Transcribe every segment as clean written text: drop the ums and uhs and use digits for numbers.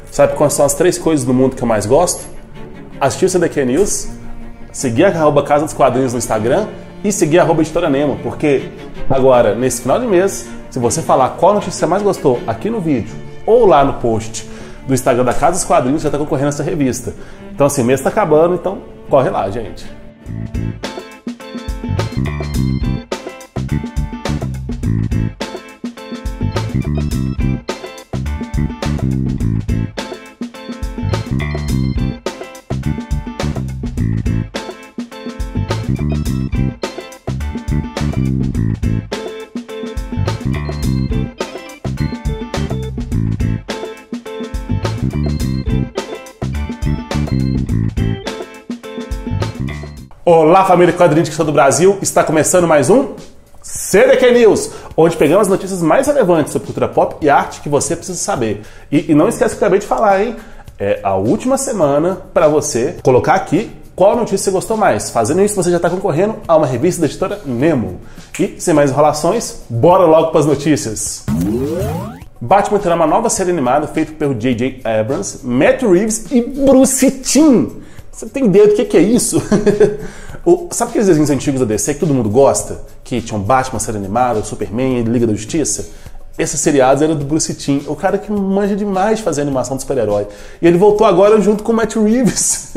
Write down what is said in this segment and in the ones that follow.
Sabe quais são as 3 coisas do mundo que eu mais gosto? Assistir o CDQ News, seguir a Casa dos Quadrinhos no Instagram e seguir a Editora Nemo, porque agora, nesse final de mês, se você falar qual notícia você mais gostou aqui no vídeo ou lá no post do Instagram da Casa dos Quadrinhos, já está concorrendo essa revista. Então assim, o mês está acabando, então corre lá, gente. Olá, família quadrinística do Brasil! Está começando mais um CDQ News, onde pegamos as notícias mais relevantes sobre cultura pop e arte que você precisa saber. E não esquece que eu acabei de falar, hein? É a última semana para você colocar aqui qual notícia você gostou mais. Fazendo isso, você já está concorrendo a uma revista da Editora Nemo. E, sem mais enrolações, bora logo para as notícias! Batman terá uma nova série animada feita pelo J.J. Abrams, Matt Reeves e Bruce Timm. Você tem ideia do que é isso? Sabe aqueles desenhos antigos da DC que todo mundo gosta? Que tinham Batman, série animada, Superman, Liga da Justiça? Esses seriados eram do Bruce Timm, o cara que manja demais de fazer animação de super-herói. E ele voltou agora junto com o Matt Reeves.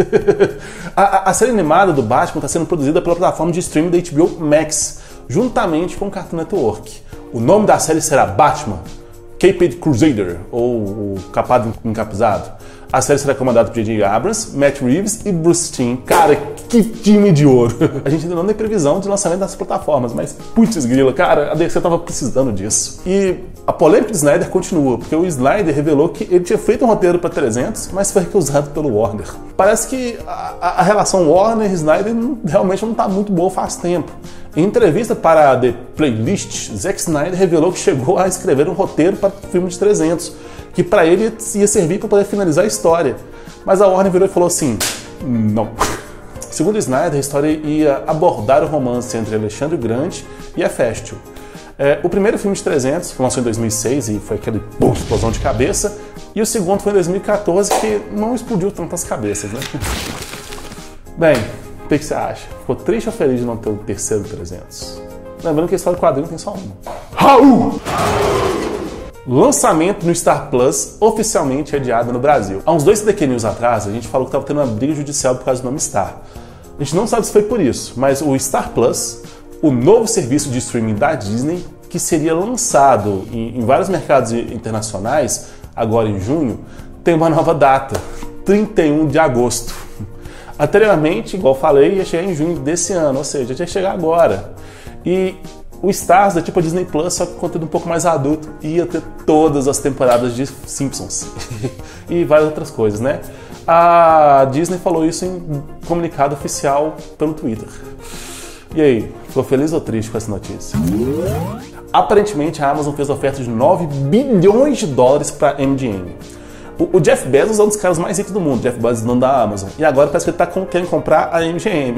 a série animada do Batman está sendo produzida pela plataforma de streaming da HBO Max, juntamente com o Cartoon Network. O nome da série será Batman, Caped Crusader, ou o Capado Encapuzado. A série será comandada por J.J. Abrams, Matt Reeves e Bruce Timm. Cara, que time de ouro! A gente ainda não tem previsão de lançamento das plataformas, mas putz grila, cara, a DC tava precisando disso. E a polêmica de Snyder continua, porque o Snyder revelou que ele tinha feito um roteiro para 300, mas foi recusado pelo Warner. Parece que a relação Warner e Snyder realmente não tá muito boa faz tempo. Em entrevista para a The Playlist, Zack Snyder revelou que chegou a escrever um roteiro para o filme de 300, que para ele ia servir para poder finalizar a história. Mas a Warner virou e falou assim, não. Segundo Snyder, a história ia abordar o romance entre Alexandre o Grande e Heféstil. O primeiro filme de 300 foi lançado em 2006 e foi aquele explosão de cabeça, e o segundo foi em 2014, que não explodiu tantas cabeças, né? Bem, o que você acha? Ficou triste ou feliz de não ter o terceiro 300? Lembrando que a história do quadrinho tem só uma. Raul! Lançamento no Star Plus oficialmente adiado no Brasil. Há uns 2 CDQ News atrás, a gente falou que estava tendo uma briga judicial por causa do nome Star. A gente não sabe se foi por isso, mas o Star Plus, o novo serviço de streaming da Disney, que seria lançado em vários mercados internacionais, agora em junho, tem uma nova data, 31 de agosto. Anteriormente, igual falei, ia chegar em junho desse ano, ou seja, ia chegar agora. E o Stars, tipo a Disney Plus, só que com conteúdo um pouco mais adulto, ia ter todas as temporadas de Simpsons e várias outras coisas, né? A Disney falou isso em comunicado oficial pelo Twitter. E aí, ficou feliz ou triste com essa notícia? Aparentemente, a Amazon fez oferta de 9 bilhões de dólares para a MGM. O Jeff Bezos é um dos caras mais ricos do mundo, Jeff Bezos, dono da Amazon. E agora parece que ele está querendo comprar a MGM.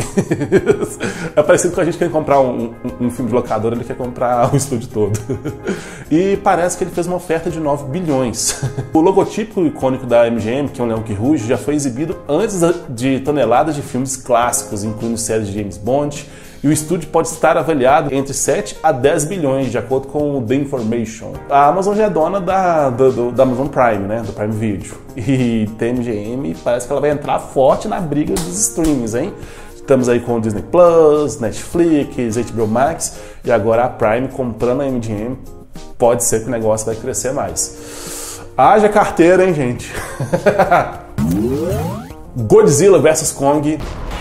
É parecido com a gente querendo comprar um filme de locadora, ele quer comprar o estúdio todo. E parece que ele fez uma oferta de 9 bilhões. O logotipo icônico da MGM, que é um leão que ruge, já foi exibido antes de toneladas de filmes clássicos, incluindo séries de James Bond. E o estúdio pode estar avaliado entre 7 a 10 bilhões, de acordo com o The Information. A Amazon já é dona da Amazon Prime, né? Do Prime Video. E a MGM parece que ela vai entrar forte na briga dos streamings, hein? Estamos aí com o Disney Plus, Netflix, HBO Max e agora a Prime comprando a MGM. Pode ser que o negócio vai crescer mais. Haja carteira, hein, gente? Godzilla vs Kong.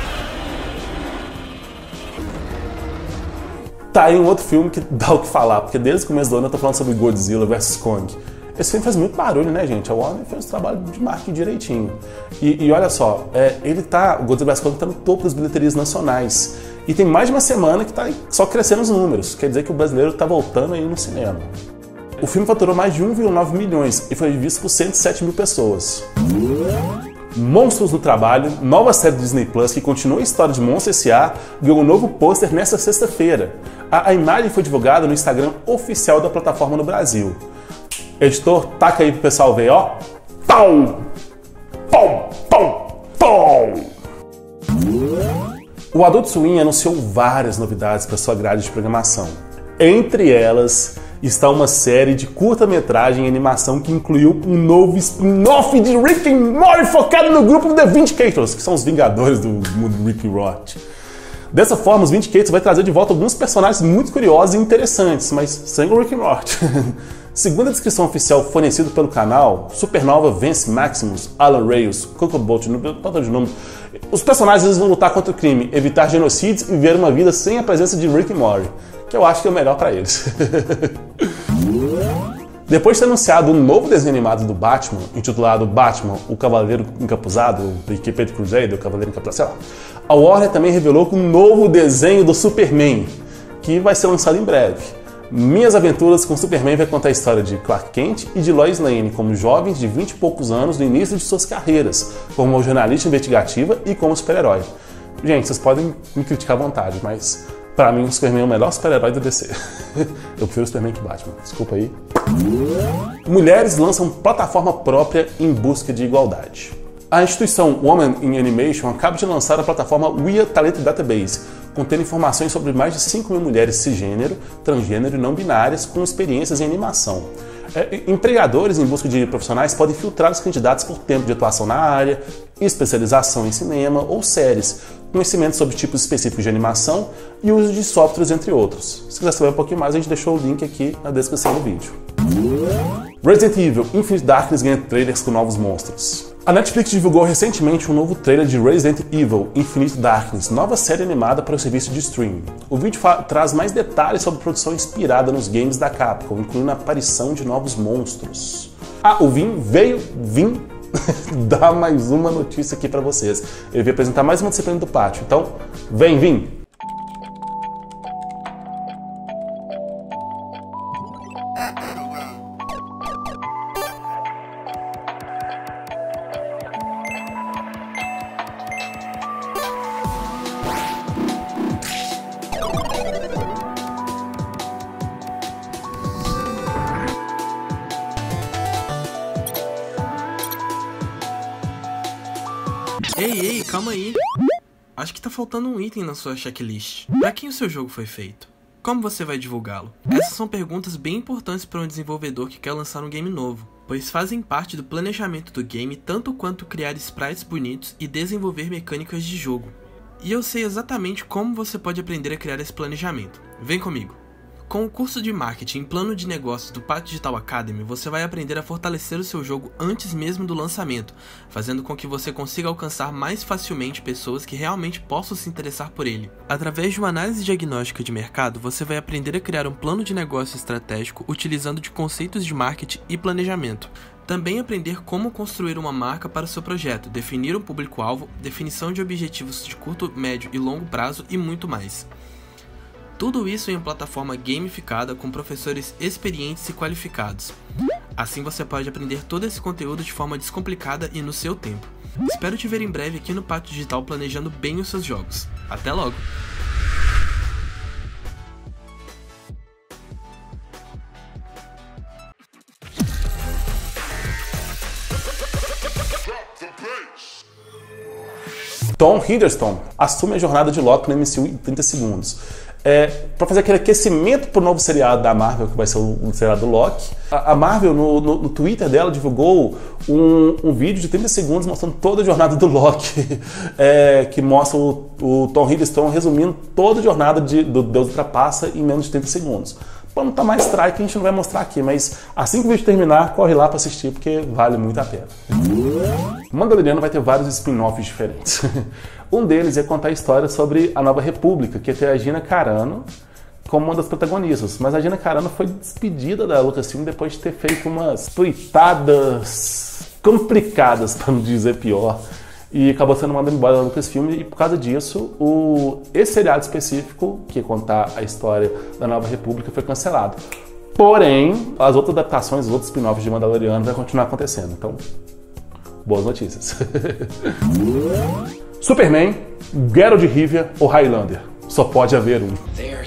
Tá aí um outro filme que dá o que falar, porque desde o começo do ano eu tô falando sobre Godzilla vs Kong. Esse filme faz muito barulho, né, gente? A Warner fez um trabalho de marketing direitinho. E olha só, o Godzilla vs Kong tá no topo das bilheterias nacionais. E tem mais de uma semana que tá só crescendo os números. Quer dizer que o brasileiro tá voltando aí no cinema. O filme faturou mais de 1,9 milhões e foi visto por 107 mil pessoas. Monstros no Trabalho, nova série do Disney Plus que continua a história de Monstro S.A., ganhou um novo pôster nesta sexta-feira. A imagem foi divulgada no Instagram oficial da plataforma no Brasil. Editor, taca aí pro pessoal ver, ó. Pau! O Adult Swim anunciou várias novidades para sua grade de programação. Entre elas está uma série de curta-metragem e animação que incluiu um novo spin-off de Rick and Morty focado no grupo The Vindicators, que são os Vingadores do mundo Rick e Morty. Dessa forma, os Vindicators vai trazer de volta alguns personagens muito curiosos e interessantes, mas sem o Rick e Morty. Segundo a descrição oficial fornecida pelo canal, Supernova, Vance Maximus, Alan Reyes, Cocobolt, os personagens vão lutar contra o crime, evitar genocídios e viver uma vida sem a presença de Rick e Morty, que eu acho que é o melhor para eles. Depois de ter anunciado um novo desenho animado do Batman, intitulado Batman, o Cavaleiro Encapuzado, da equipe de Crusader, o Cavaleiro Encapuzado, sei lá, a Warner também revelou um novo desenho do Superman, que vai ser lançado em breve. Minhas Aventuras com Superman vai contar a história de Clark Kent e de Lois Lane como jovens de 20 e poucos anos no início de suas carreiras, como jornalista investigativa e como super-herói. Gente, vocês podem me criticar à vontade, mas pra mim o Superman é o melhor super-herói da DC. Eu prefiro o Superman que Batman, desculpa aí. Mulheres lançam plataforma própria em busca de igualdade. A instituição Women in Animation acaba de lançar a plataforma WIA Talent Database, contendo informações sobre mais de 5.000 mulheres cisgênero, transgênero e não binárias com experiências em animação. Empregadores em busca de profissionais podem filtrar os candidatos por tempo de atuação na área, especialização em cinema ou séries, conhecimento sobre tipos específicos de animação e uso de softwares, entre outros. Se quiser saber um pouquinho mais, a gente deixou o link aqui na descrição do vídeo. Resident Evil Infinite Darkness ganha trailers com novos monstros. A Netflix divulgou recentemente um novo trailer de Resident Evil Infinite Darkness, nova série animada para o serviço de streaming. O vídeo traz mais detalhes sobre a produção inspirada nos games da Capcom, incluindo a aparição de novos monstros. O Vin veio dar mais uma notícia aqui para vocês. Ele veio apresentar mais uma disciplina do pátio, então vem, Vin! Ei, calma aí. Acho que tá faltando um item na sua checklist. Pra quem o seu jogo foi feito? Como você vai divulgá-lo? Essas são perguntas bem importantes para um desenvolvedor que quer lançar um game novo, pois fazem parte do planejamento do game tanto quanto criar sprites bonitos e desenvolver mecânicas de jogo. E eu sei exatamente como você pode aprender a criar esse planejamento. Vem comigo! Com o curso de Marketing e Plano de Negócios do Pátio Digital Academy, você vai aprender a fortalecer o seu jogo antes mesmo do lançamento, fazendo com que você consiga alcançar mais facilmente pessoas que realmente possam se interessar por ele. Através de uma análise diagnóstica de mercado, você vai aprender a criar um plano de negócio estratégico utilizando de conceitos de marketing e planejamento. Também aprender como construir uma marca para o seu projeto, definir um público-alvo, definição de objetivos de curto, médio e longo prazo e muito mais. Tudo isso em uma plataforma gamificada com professores experientes e qualificados. Assim você pode aprender todo esse conteúdo de forma descomplicada e no seu tempo. Espero te ver em breve aqui no Pátio Digital planejando bem os seus jogos. Até logo! Tom Hiddleston assume a jornada de Loki no MCU em 30 segundos. Para fazer aquele aquecimento para o novo seriado da Marvel, que vai ser o seriado do Loki. A Marvel, no Twitter dela, divulgou um vídeo de 30 segundos mostrando toda a jornada do Loki, que mostra o Tom Hiddleston resumindo toda a jornada do Deus Ultrapassa em menos de 30 segundos. Para não estar mais strike, a gente não vai mostrar aqui, mas assim que o vídeo terminar, corre lá para assistir, porque vale muito a pena. Mandaloriano vai ter vários spin-offs diferentes. Um deles é contar a história sobre a Nova República, que ia ter a Gina Carano como uma das protagonistas. Mas a Gina Carano foi despedida da Lucasfilm depois de ter feito umas tweetadas complicadas, para não dizer pior, e acabou sendo mandado embora da Lucasfilm, e por causa disso, esse seriado específico, que ia contar a história da Nova República, foi cancelado. Porém, as outras adaptações, os outros spin-offs de Mandaloriano vai continuar acontecendo, então, boas notícias. Superman, Geralt de Rivia ou Highlander? Só pode haver um.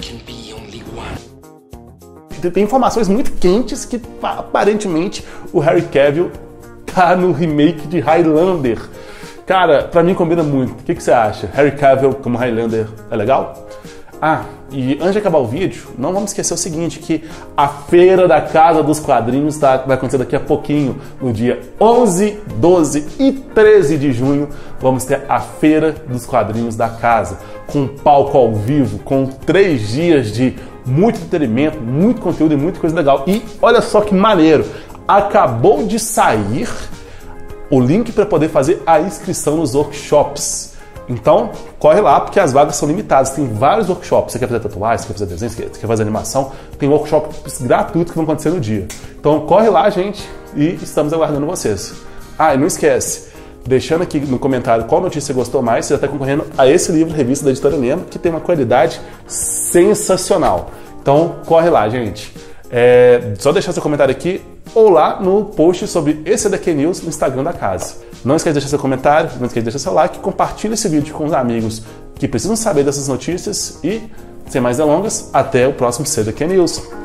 Tem informações muito quentes que aparentemente o Henry Cavill tá no remake de Highlander, Cara, pra mim combina muito. O que você acha? Henry Cavill como Highlander é legal? Ah, e antes de acabar o vídeo, não vamos esquecer o seguinte, que a Feira da Casa dos Quadrinhos vai acontecer daqui a pouquinho, no dia 11, 12 e 13 de junho, vamos ter a Feira dos Quadrinhos da Casa, com palco ao vivo, com 3 dias de muito entretenimento, muito conteúdo e muita coisa legal. E olha só que maneiro, acabou de sair o link para poder fazer a inscrição nos workshops. Então, corre lá, porque as vagas são limitadas. Tem vários workshops. Você quer fazer tatuagem, você quer fazer desenho, você quer fazer animação. Tem workshops gratuitos que vão acontecer no dia. Então, corre lá, gente, e estamos aguardando vocês. Ah, e não esquece, deixando aqui no comentário qual notícia você gostou mais, você já está concorrendo a esse livro, revista da Editora Nemo, que tem uma qualidade sensacional. Então, corre lá, gente. Só deixar seu comentário aqui ou lá no post sobre esse CDQ News no Instagram da casa. Não esqueça de deixar seu comentário, não esqueça de deixar seu like, compartilhe esse vídeo com os amigos que precisam saber dessas notícias e, sem mais delongas, até o próximo CDQ News.